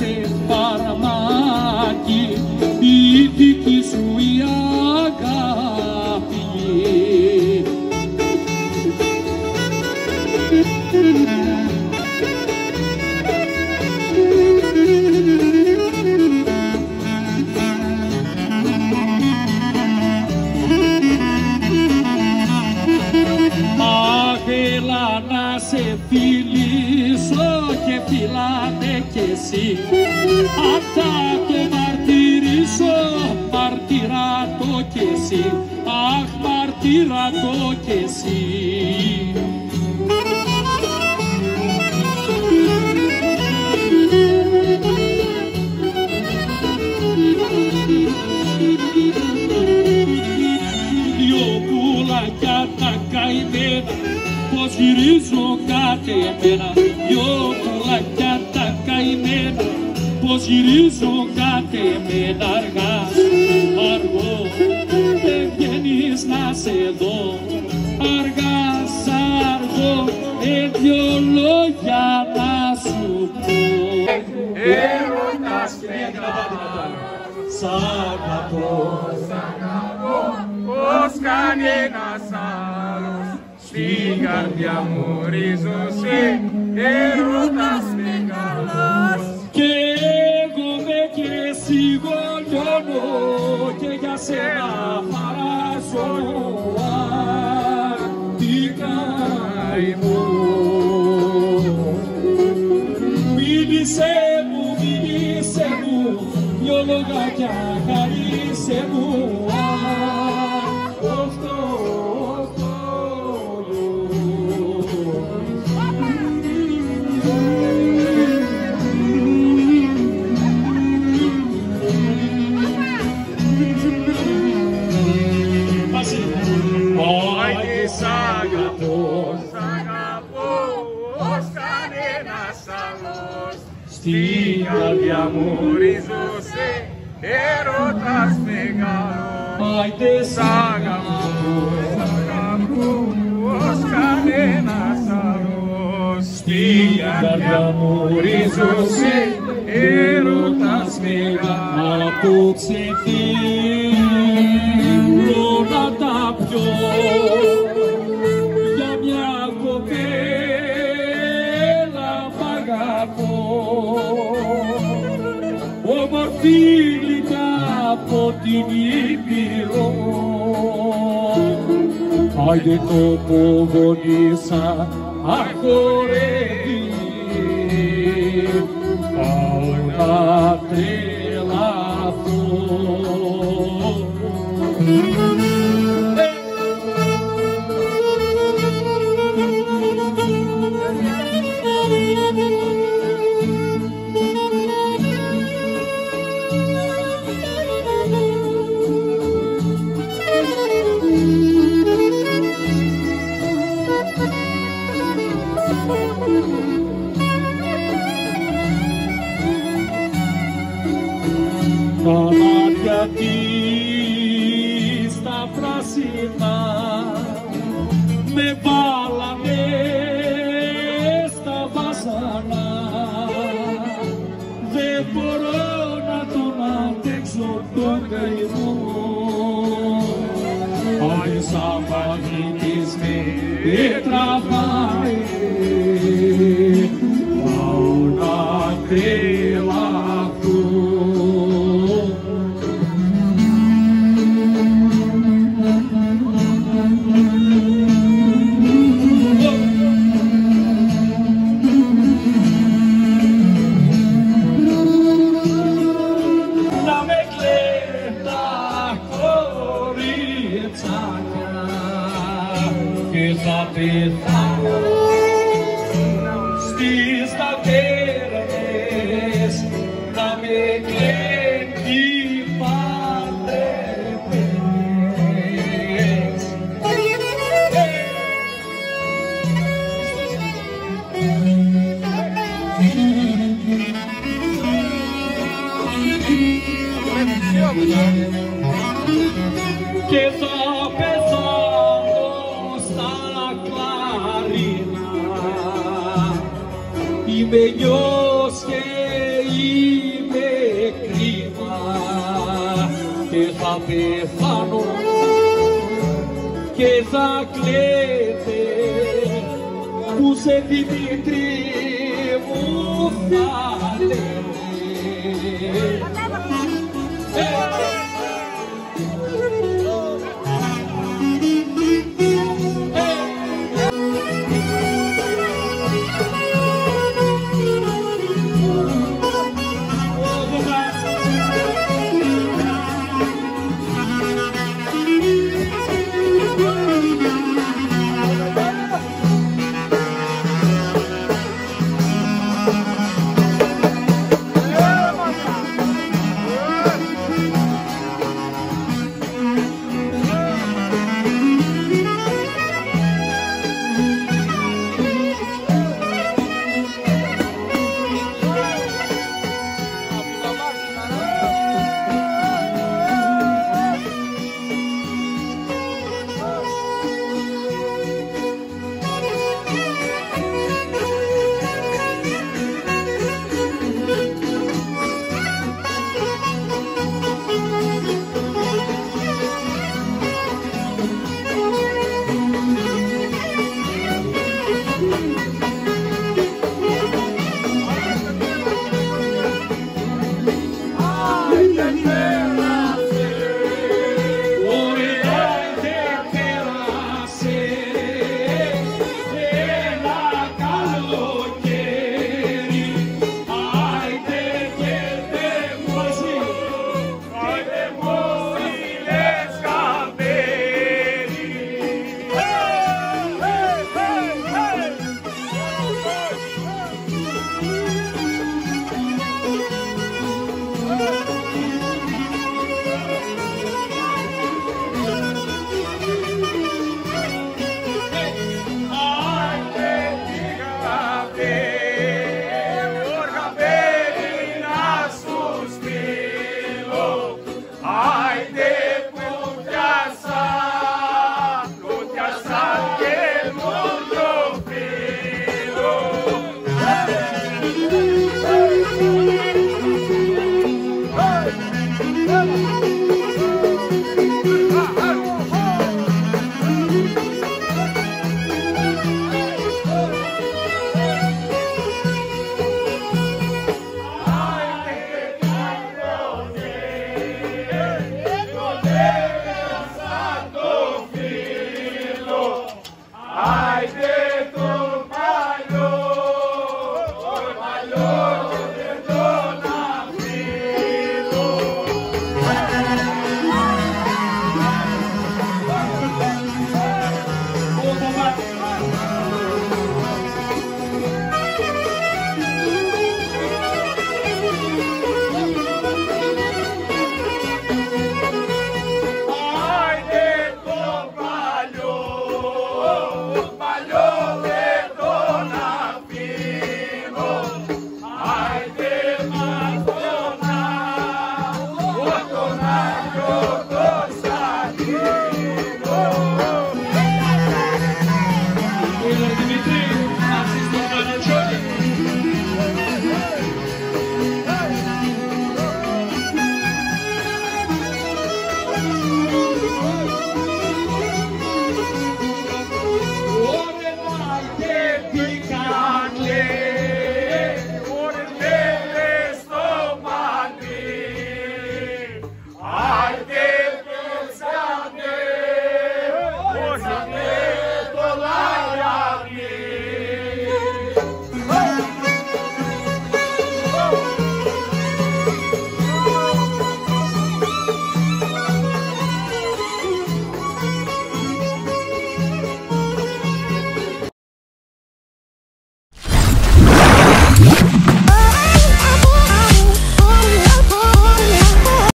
σε φαρμάκι η δική σου η αγάπη. Έλα να σε φιλήσω και φιλάνε κι εσύ. Αν θα το μαρτυρήσω, μαρτυρά το κι εσύ. Αχ, μαρτυρά το κι εσύ. Δυο πουλάκια τα καημένα πως γυρίζω κάτε εμένα. Δυο πουλάκια τα καημένα πως γυρίζω κάτε εμένα. Αργά, αργό, δεν βγαίνεις να σε δω. Αργά, αργό, δυο λόγια να σου πω. Έρωτας μεγάλος, σ' αγαπώ, πως κανένας άλλος στην καρδιά μου ρίζωσε. Έρωτας μεγάλος, και εγώ με και εσύ γολιώνω και για σένα χαράζω. Τι καημό. Μίλησέ μου, δυο λογάκια χαρίσέ μου. στην καρδιά μου ρίζωσε. Έρωτας μεγάλος, άιντε σ' αγαπώ, ως κανένας άλλος. Στην καρδιά μου ρίζωσε. Έρωτας μεγάλος, απόψε θέλω να τα πιω για μια κοπέλα μ' αγαπώ. Όμορφη γλυκά από την Ήπειρο. Άιντε το πογονίσα αχωρεύει. Πάω να τρελαθώ. Τα μάτια της τα πράσινα με βάλανε στα βάσανα. Δεν μπορώ να τον αντέξω τον καημό. Αν σαν μαγνήτης με τραβάει, πάω να τρελαθώ. Και θα πεθάνω στις ταβέρνες να με κλέβει παντρευτές. Και θα πεθάνω στα κλαρίνα. Είμαι γιος και είμαι κρίμα και θα πεθάνω και θα κλαίτε που σε Δημήτρη μου θα λέτε